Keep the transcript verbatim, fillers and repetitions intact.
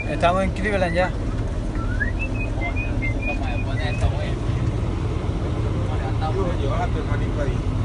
Estamos en Cleveland ya. Yo, llevaste hermanito ahí.